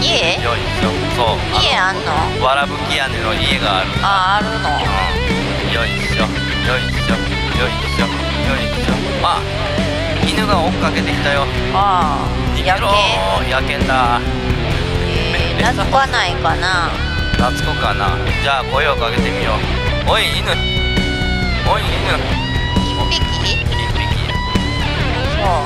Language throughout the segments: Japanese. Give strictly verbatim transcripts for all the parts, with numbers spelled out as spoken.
家よいしょ。そう、 家あんの？ のわらぶき屋根の家がある。 あ、あるの。 うん、よいしょよいしょよいしょよいしょ。あ、犬が追っかけてきたよ。 ああ、 逃げろ。 夜景。 野犬だ。 えー、懐かないかな。 懐くかな。じゃあ声をかけてみよう。おい犬、おい犬。 一匹？ 一匹や。 そう。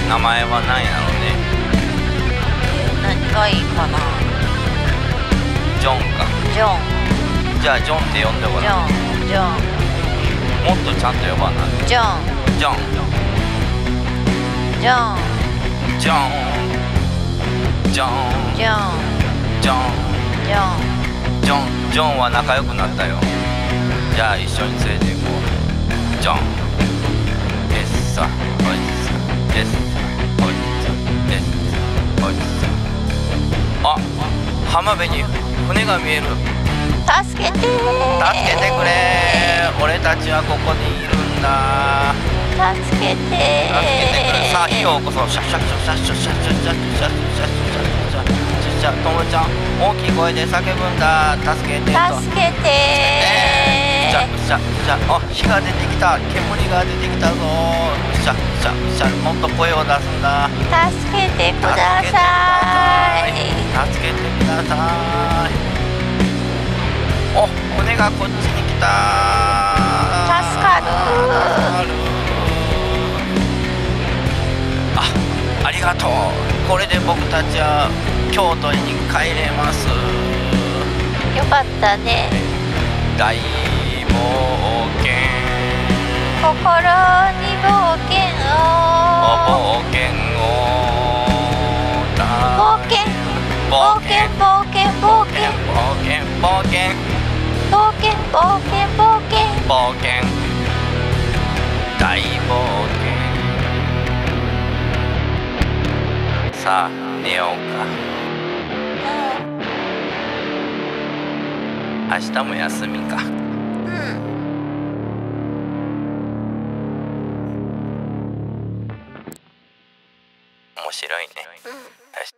名前は何やろうね。 何がいいかな。 ジョンか。 ジョン。 じゃあジョンって呼んでごジらん。 ョン。ジョン。 もっとちゃんと呼ばな。 ジョン。 ジョン。 ジョン。 ジョン。ジョン。 ジョン。 ジョン。 ジョン。 ジョン。ジョンは仲良くなったよ。じゃあ一緒に連れて行こう。ジョン。エッサ。おいしさ。エッサ。おいしさ。エッサ。おいしさ。あ、浜辺に船が見える。 助けてー。 助けてくれー。俺たちはここにいるんだ。 助けてー。 助けてくれ。さあ火を起こそう。シャッシャッシャッシャッシャッシャッシャッシャッシャッシャッシャッシャッシャッシャッ。ともちゃん大きい声で叫ぶんだ。助けてと。 助けてー。 シャッシャッシャッ。あ、火が出てきた。煙が出てきたぞ。シャッシャッシャッ。もっと声を出すんだ。 助けてください。 助けてください。お、船がこっちに来た。 助かる。 あ、ありがとう。これで僕たちは京都に帰れます。 よかったね。 大冒険。 心に冒険を。 冒険を。 冒険。冒険冒険冒険冒険冒険冒険冒険冒険冒険大冒険。さあ寝ようか。明日も休みか。 うん。 面白いね。 うん。 よし。